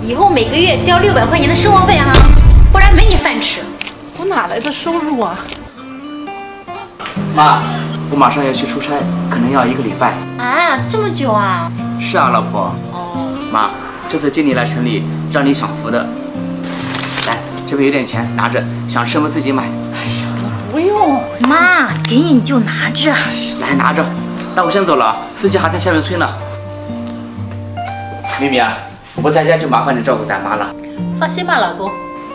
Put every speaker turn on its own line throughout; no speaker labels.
以后每个月交600块钱的生活费哈，不然没你饭吃。
我哪来的收入啊？
妈，我马上要去出差，可能要1个礼拜。
啊，这么久啊？
是啊，老婆。
哦。
妈，这次接你来城里，让你享福的。来，这边有点钱，拿着，想吃什么自己买。
哎呀，不用。
妈，给你就拿着。
来，拿着。那我先走了，司机还在下面催呢。咪咪啊，我在家就麻烦你照顾咱妈了。
放心吧，老公。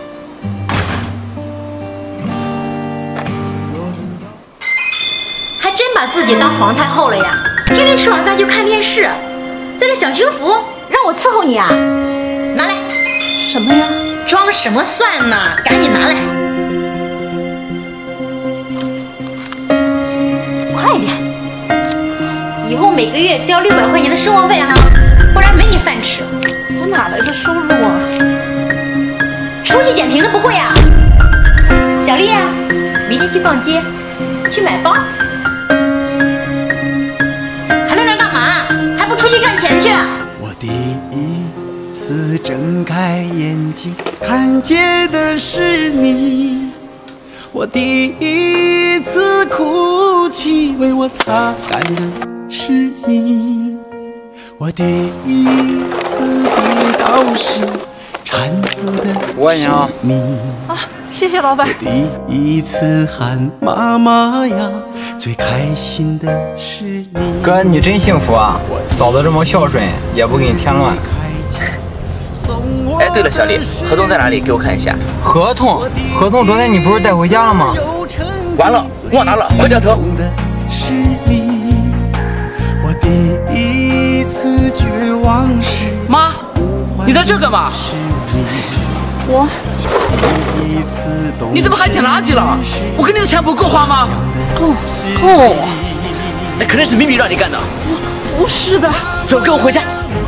还真把自己当皇太后了呀！天天吃完饭就看电视，在这享清福，让我伺候你啊！拿来。
什么呀？
装什么蒜呢？赶紧拿来。快点！以后每个月交600块钱的生活费哈，不然没你饭吃。
我哪来的收入啊？
出去捡瓶子不会呀？小丽啊，明天去逛街，去买包。还愣着干嘛？还不出去赚钱去？
我第一次睁开眼睛，看见的是你。我第一次哭泣，为我擦干的是你。我第一次跌倒时搀扶的是你。
啊，谢谢老板。
我第一次喊妈妈呀，最开心的是你。
哥，你真幸福啊！嫂子这么孝顺，也不给你添乱。
哎，对了，小丽，合同在哪里？给我看一下。
合同昨天你不是带回家了吗？
完了，忘拿了，快掉头。
是你，我第一次绝望时。
妈，你在这干嘛？
我。
你怎么还捡垃圾了？我给你的钱不够花吗？
够。
那肯定是咪咪让你干的。
不是的。
走，跟我回家。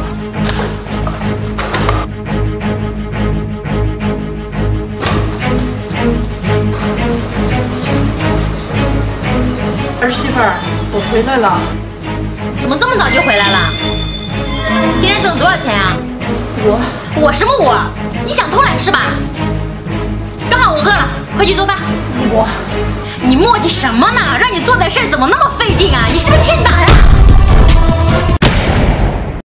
儿媳妇儿，我回来了。
怎么这么早就回来了？今天挣多少钱啊？我什么我？你想偷懒是吧？刚好5个了，快去做饭。你磨叽什么呢？让你做点事儿怎么那么费劲啊？你是不是欠打呀？